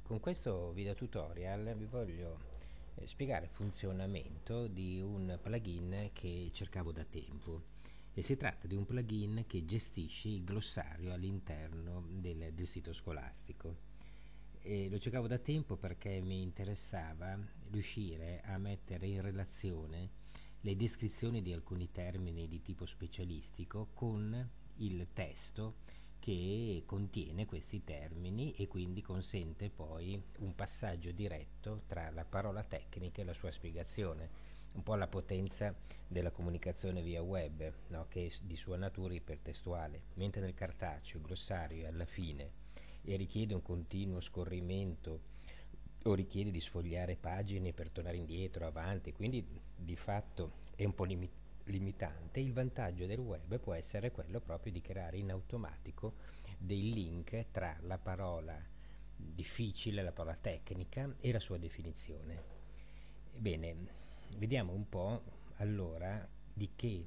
Con questo video tutorial vi voglio spiegare il funzionamento di un plugin che cercavo da tempo e si tratta di un plugin che gestisce il glossario all'interno del sito scolastico. E lo cercavo da tempo perché mi interessava riuscire a mettere in relazione le descrizioni di alcuni termini di tipo specialistico con il testo che contiene questi termini e quindi consente poi un passaggio diretto tra la parola tecnica e la sua spiegazione, un po' la potenza della comunicazione via web, no? Che è di sua natura ipertestuale, mentre nel cartaceo il glossario è alla fine e richiede un continuo scorrimento o richiede di sfogliare pagine per tornare indietro, avanti, quindi di fatto è un po' limitante. Il vantaggio del web può essere quello proprio di creare in automatico dei link tra la parola difficile, la parola tecnica e la sua definizione. Ebbene, vediamo un po' allora di che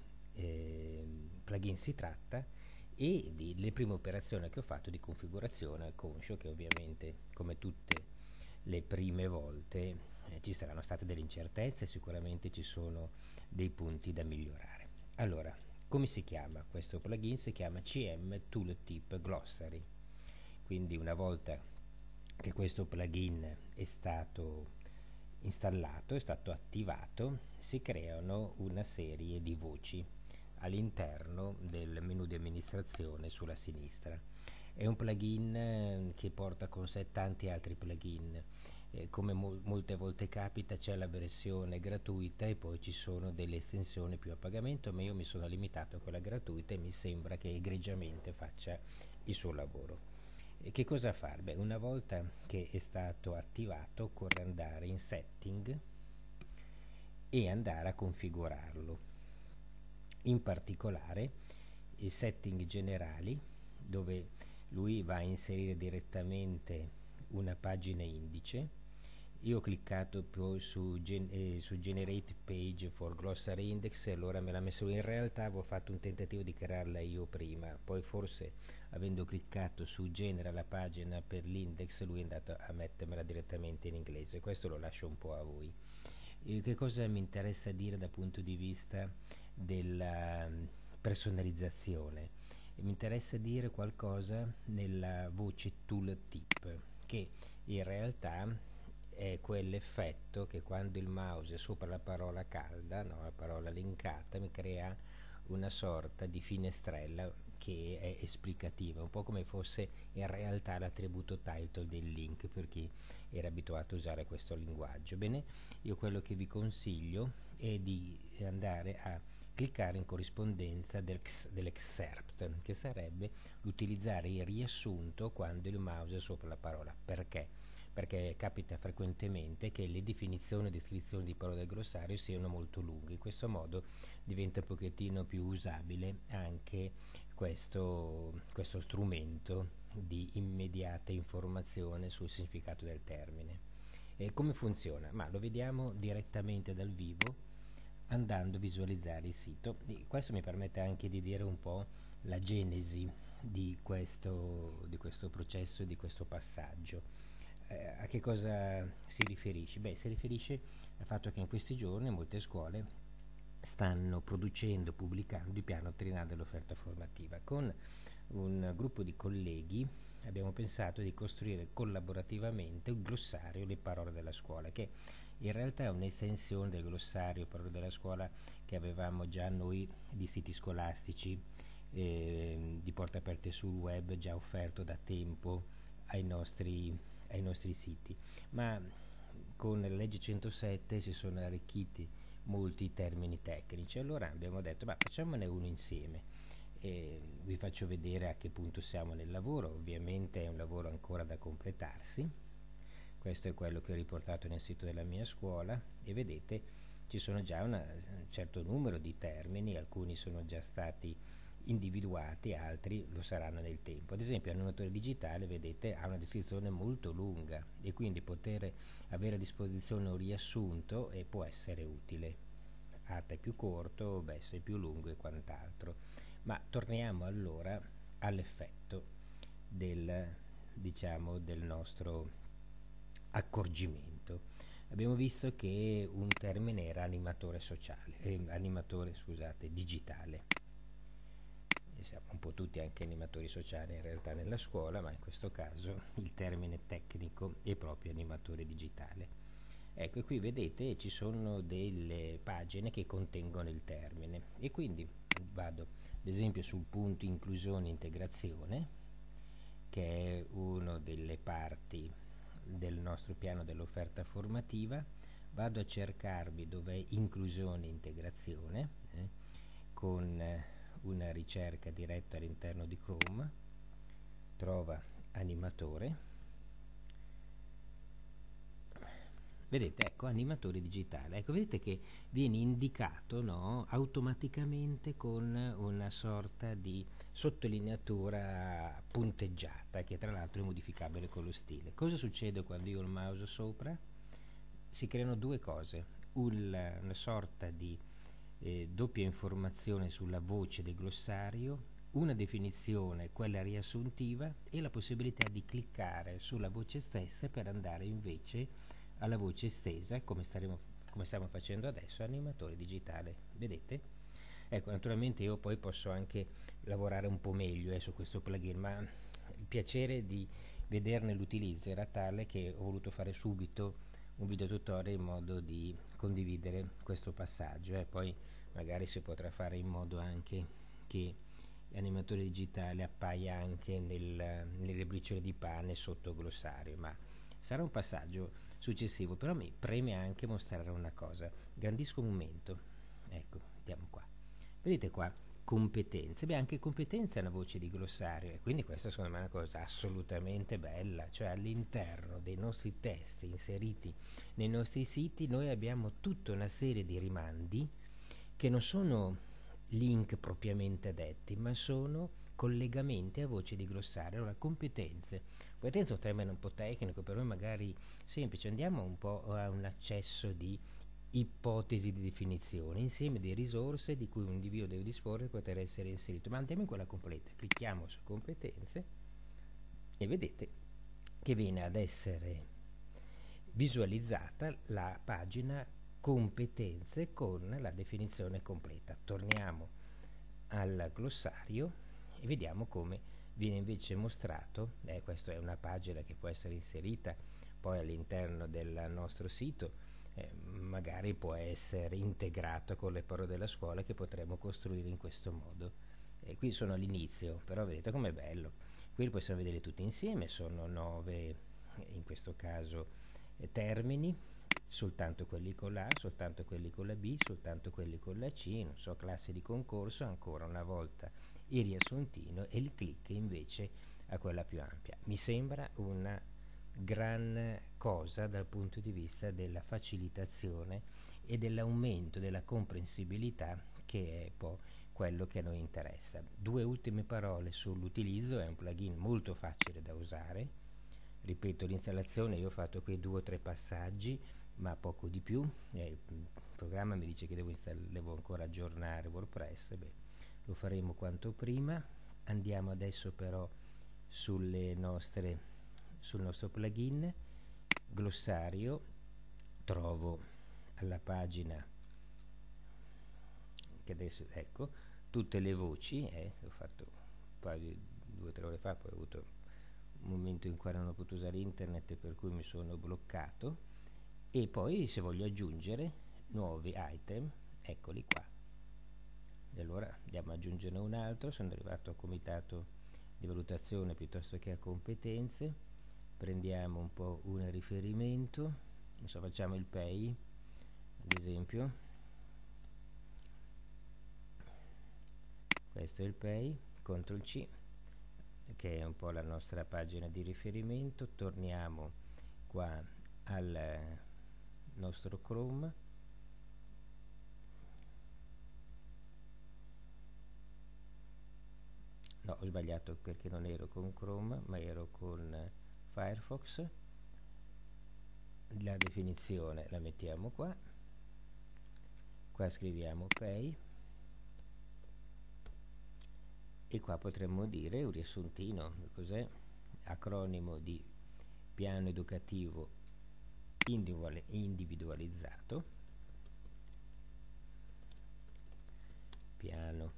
plugin si tratta e le prime operazioni che ho fatto di configurazione, conscio che ovviamente come tutte le prime volte ci saranno state delle incertezze, sicuramente ci sono dei punti da migliorare. Allora, come si chiama questo plugin? Si chiama CM Tooltip Glossary. Quindi una volta che questo plugin è stato installato, è stato attivato, si creano una serie di voci all'interno del menu di amministrazione sulla sinistra. È un plugin che porta con sé tanti altri plugin. Come molte volte capita, c'è la versione gratuita e poi ci sono delle estensioni più a pagamento, ma io mi sono limitato a quella gratuita e mi sembra che egregiamente faccia il suo lavoro. E che cosa fare? Beh, una volta che è stato attivato occorre andare in setting e andare a configurarlo. In particolare i setting generali, dove lui va a inserire direttamente una pagina indice. Io ho cliccato poi su Generate Page for Glossary Index e allora me l'ha messo. In realtà avevo fatto un tentativo di crearla io prima, poi forse avendo cliccato su Genera la pagina per l'index lui è andato a mettermela direttamente in inglese. Questo lo lascio un po' a voi. Che cosa mi interessa dire dal punto di vista della personalizzazione? Mi interessa dire qualcosa nella voce tooltip, che in realtà è quell'effetto che quando il mouse è sopra la parola calda, no, la parola linkata, mi crea una sorta di finestrella che è esplicativa, un po' come fosse in realtà l'attributo title del link per chi era abituato a usare questo linguaggio. Bene, io quello che vi consiglio è di andare a cliccare in corrispondenza dell'excerpt, che sarebbe l'utilizzare il riassunto quando il mouse è sopra la parola. Perché? Perché capita frequentemente che le definizioni e descrizioni di parole del glossario siano molto lunghe. In questo modo diventa un pochettino più usabile anche questo strumento di immediata informazione sul significato del termine. E come funziona? Ma lo vediamo direttamente dal vivo andando a visualizzare il sito. E questo mi permette anche di dire un po' la genesi di questo processo, di questo passaggio. A che cosa si riferisce? Beh, si riferisce al fatto che in questi giorni molte scuole stanno producendo, pubblicando il piano triennale dell'offerta formativa. Con un gruppo di colleghi abbiamo pensato di costruire collaborativamente un glossario Le parole della scuola, che in realtà è un'estensione del glossario Parole della scuola che avevamo già noi di siti scolastici di porte aperte sul web, già offerto da tempo ai nostri siti, ma con la legge 107 si sono arricchiti molti termini tecnici. Allora abbiamo detto, ma facciamone uno insieme. Vi faccio vedere a che punto siamo nel lavoro. Ovviamente è un lavoro ancora da completarsi. Questo è quello che ho riportato nel sito della mia scuola e vedete ci sono già un certo numero di termini, alcuni sono già stati individuati, altri lo saranno nel tempo. Ad esempio l'annotatore digitale, vedete, ha una descrizione molto lunga e quindi poter avere a disposizione un riassunto può essere utile. H è più corto, S è più lungo e quant'altro. Ma torniamo allora all'effetto del nostro accorgimento. Abbiamo visto che un termine era animatore sociale, animatore, scusate, digitale. E siamo un po' tutti anche animatori sociali in realtà nella scuola, ma in questo caso il termine tecnico è proprio animatore digitale. Ecco, e qui vedete ci sono delle pagine che contengono il termine e quindi vado ad esempio sul punto inclusione e integrazione, che è una delle parti del nostro piano dell'offerta formativa. Vado a cercarvi dov'è inclusione e integrazione con una ricerca diretta all'interno di Chrome, trova animatore. Vedete, ecco, animatore digitale. Ecco, vedete che viene indicato, no, automaticamente con una sorta di sottolineatura punteggiata, che tra l'altro è modificabile con lo stile. Cosa succede quando io ho il mouse sopra? Si creano due cose, una sorta di doppia informazione sulla voce del glossario, una definizione, quella riassuntiva, e la possibilità di cliccare sulla voce stessa per andare invece alla voce estesa, come stiamo facendo adesso, animatore digitale. Vedete? Ecco, naturalmente io poi posso anche lavorare un po' meglio su questo plugin, ma il piacere di vederne l'utilizzo era tale che ho voluto fare subito un video tutorial in modo di condividere questo passaggio. Poi magari si potrà fare in modo anche che l'animatore digitale appaia anche nelle briciole di pane sotto glossario, ma sarà un passaggio successivo. Però mi preme anche mostrare una cosa, grandissimo momento. Ecco, vediamo qua, vedete qua competenze. Beh, anche competenza è una voce di glossario, e quindi questa secondo me è una cosa assolutamente bella. Cioè all'interno dei nostri testi inseriti nei nostri siti noi abbiamo tutta una serie di rimandi che non sono link propriamente detti, ma sono collegamenti a voce di glossario. Allora, competenze è un termine un po' tecnico, per noi magari semplice. Andiamo un po' a un accesso di ipotesi di definizione, insieme di risorse di cui un individuo deve disporre per poter essere inserito. Ma andiamo in quella completa, clicchiamo su competenze e vedete che viene ad essere visualizzata la pagina competenze con la definizione completa. Torniamo al glossario e vediamo come viene invece mostrato. Questa è una pagina che può essere inserita poi all'interno del nostro sito, magari può essere integrato con le parole della scuola che potremo costruire in questo modo. Qui sono all'inizio, però vedete com'è bello. Qui li possiamo vedere tutti insieme, sono 9 in questo caso termini, soltanto quelli con la A, soltanto quelli con la B, soltanto quelli con la C, non so, classe di concorso, ancora una volta il riassuntino e il click invece a quella più ampia. Mi sembra una gran cosa dal punto di vista della facilitazione e dell'aumento della comprensibilità, che è poi quello che a noi interessa. Due ultime parole sull'utilizzo. È un plugin molto facile da usare. Ripeto, l'installazione io ho fatto qui 2 o 3 passaggi, ma poco di più. Il programma mi dice che devo ancora aggiornare WordPress. Beh, lo faremo quanto prima. Andiamo adesso però sul nostro plugin glossario. Trovo alla pagina che adesso, ecco, tutte le voci. Ho fatto un paio di 2 o 3 ore fa, poi ho avuto un momento in cui non ho potuto usare internet, per cui mi sono bloccato. E poi se voglio aggiungere nuovi item, eccoli qua. E allora andiamo ad aggiungerne un altro. Sono arrivato a comitato di valutazione piuttosto che a competenze. Prendiamo un po' un riferimento, non so, facciamo il pay ad esempio. Questo è il pay, CTRL C, che è un po' la nostra pagina di riferimento. Torniamo qua al nostro Chrome, no, ho sbagliato perché non ero con Chrome ma ero con Firefox. La definizione la mettiamo qua, scriviamo pay e qua potremmo dire un riassuntino. Cos'è? Acronimo di piano educativo individualizzato, piano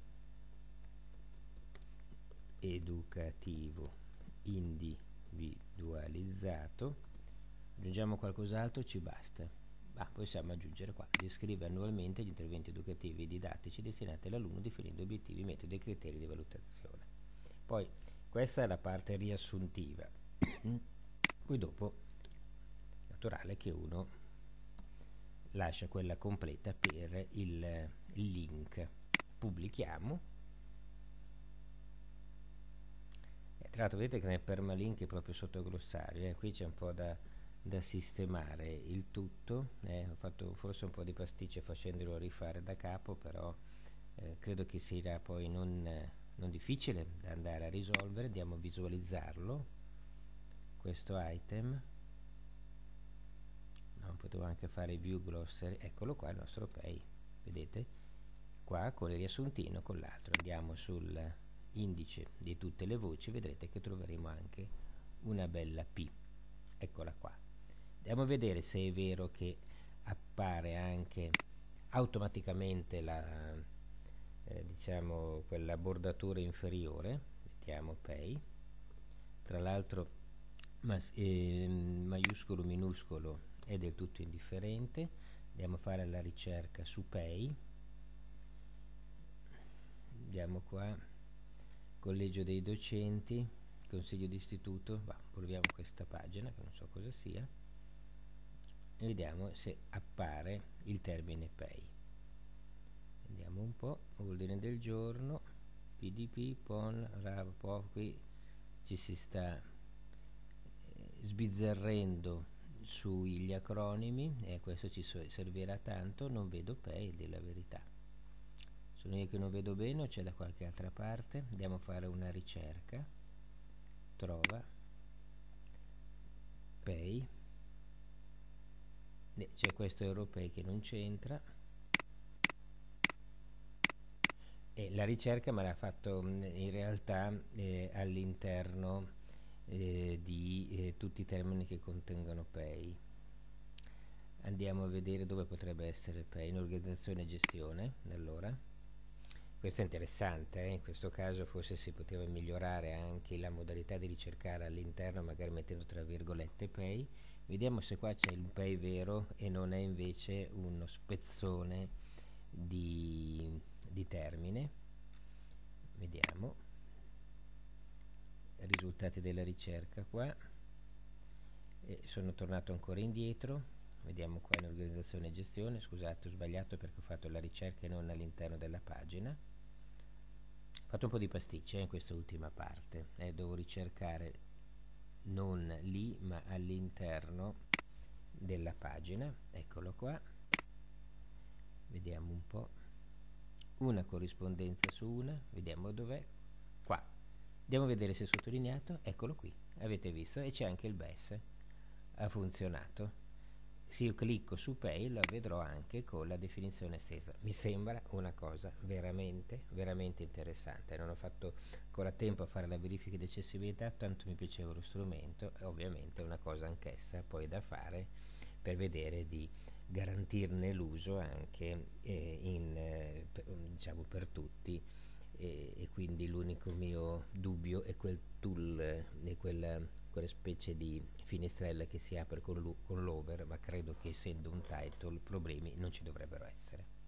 educativo individualizzato. Aggiungiamo qualcos'altro, ci basta. Possiamo aggiungere qua: descrive annualmente gli interventi educativi e didattici destinati all'alunno, definendo obiettivi, metodi e criteri di valutazione. Poi questa è la parte riassuntiva. Poi dopo è naturale che uno lascia quella completa per il link. Pubblichiamo. Tra l'altro vedete che nel permalink è proprio sotto glossario, qui c'è un po' da sistemare il tutto. Ho fatto forse un po' di pasticcio facendolo rifare da capo, però credo che sia poi non difficile da andare a risolvere. Andiamo a visualizzarlo, questo item. Potevo anche fare view glossary, eccolo qua il nostro pay, vedete qua con il riassuntino, con l'altro. Andiamo sul indice di tutte le voci, vedrete che troveremo anche una bella P, eccola qua. Andiamo a vedere se è vero che appare anche automaticamente la diciamo quella bordatura inferiore. Mettiamo pay, tra l'altro maiuscolo minuscolo è del tutto indifferente. Andiamo a fare la ricerca su pay, andiamo qua, collegio dei docenti, consiglio d'istituto, proviamo questa pagina che non so cosa sia e vediamo se appare il termine pay. Andiamo un po', ordine del giorno, PDP, PON, RAV, PO, qui ci si sta sbizzarrendo sugli acronimi e questo ci servirà tanto. Non vedo pay, della verità. Sono io che non vedo bene o c'è da qualche altra parte? Andiamo a fare una ricerca. Trova pay, c'è questo europei che non c'entra e la ricerca me l'ha fatto in realtà all'interno di tutti i termini che contengono pay. Andiamo a vedere dove potrebbe essere pay, in organizzazione e gestione. Allora questo è interessante, in questo caso forse si poteva migliorare anche la modalità di ricercare all'interno, magari mettendo tra virgolette pay. Vediamo se qua c'è il pay vero e non è invece uno spezzone di termine. Vediamo i risultati della ricerca qua e sono tornato ancora indietro. Vediamo qua in organizzazione e gestione. Scusate, ho sbagliato perché ho fatto la ricerca e non all'interno della pagina. Ho fatto un po' di pasticce in questa ultima parte, devo ricercare non lì ma all'interno della pagina. Eccolo qua, vediamo un po', una corrispondenza su una, vediamo dov'è, qua. Andiamo a vedere se è sottolineato, eccolo qui, avete visto, e c'è anche il BES, ha funzionato. Se io clicco su pay la vedrò anche con la definizione estesa. Mi sembra una cosa veramente interessante. Non ho fatto ancora tempo a fare la verifica di accessibilità, tanto mi piaceva lo strumento, e ovviamente è una cosa anch'essa poi da fare per vedere di garantirne l'uso anche diciamo per tutti, e quindi l'unico mio dubbio è quel tool, quella specie di finestrella che si apre con l'over, ma credo che essendo un title problemi non ci dovrebbero essere.